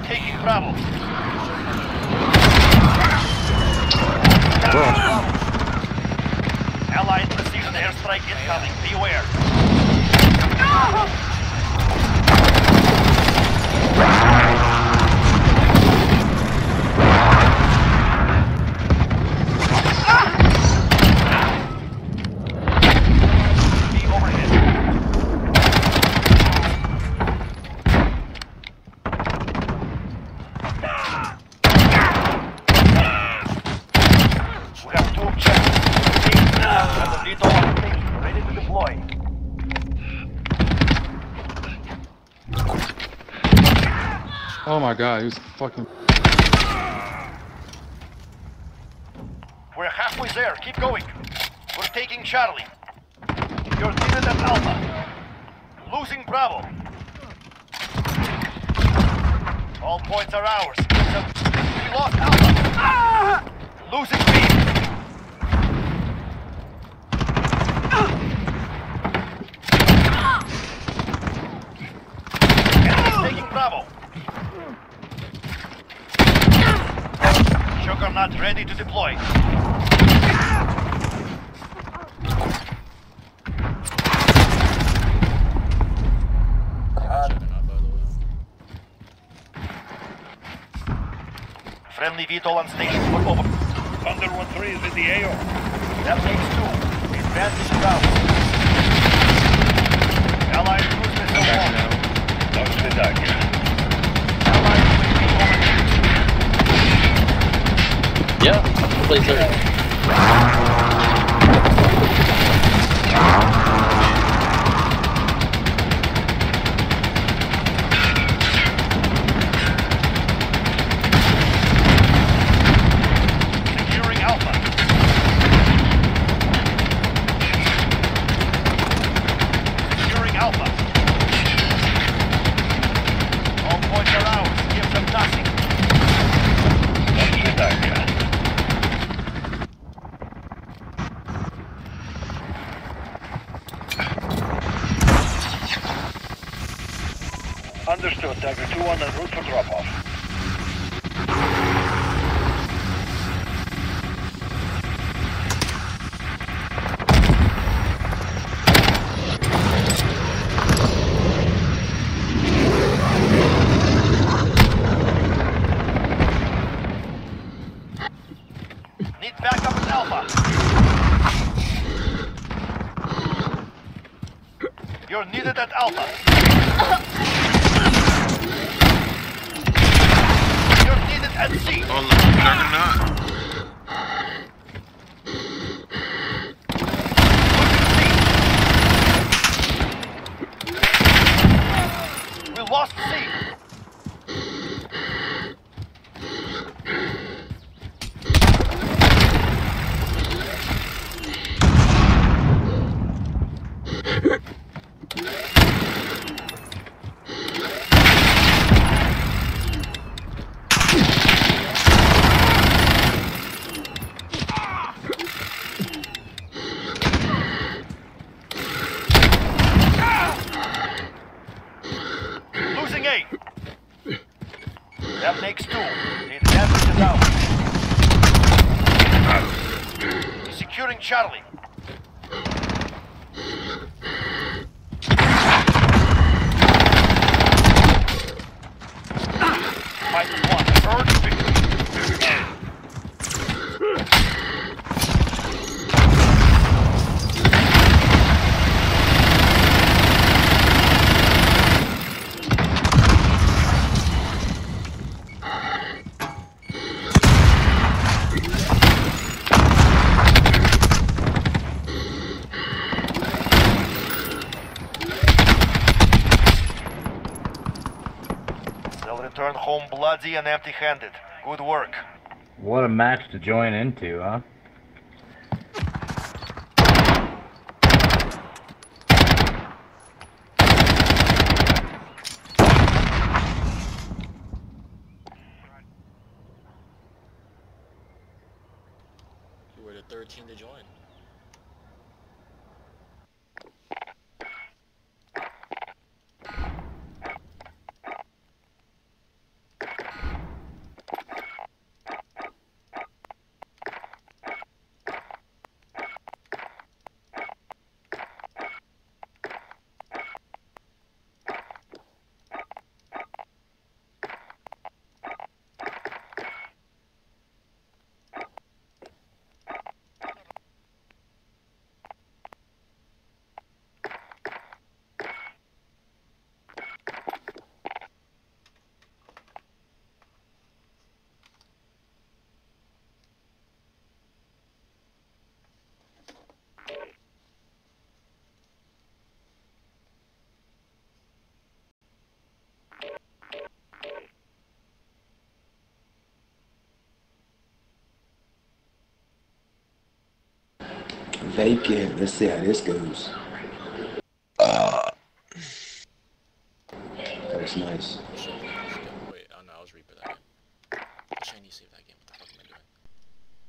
taking Bravo. Allied precision airstrike incoming. Beware. Oh my god, he was fucking... We're halfway there, keep going. We're taking Charlie. You're needed at Alpha. Losing Bravo. All points are ours. We lost Alpha. Losing B. Enemy's taking Bravo. Juggernaut ready to deploy. Friendly VTOL on station. Look over. Thunder 1-3 is in the AO. That makes 2. The advantage is out. Allied cruise missile launched. Launch the Ducky. Allied UAV overhead. Yeah, please sir. Securing Alpha. Securing Alpha. All points are ours. Give them nothing. Launch the Ducky. Understood, Dagger 2 on en route for drop-off. Need backup at Alpha. You're needed at Alpha. You're needed at C. Oh, look, Juggernaut. We lost C. Losing A. That makes 2. The advantage is out. Securing Charlie. -1. Earned victory. They'll return home bloody and empty-handed. Good work. What a match to join into, huh? You were the 13 to join. vacant. Let's see how this goes. That's nice. Wait, oh no, I was Reaper that game. Shiny save that game.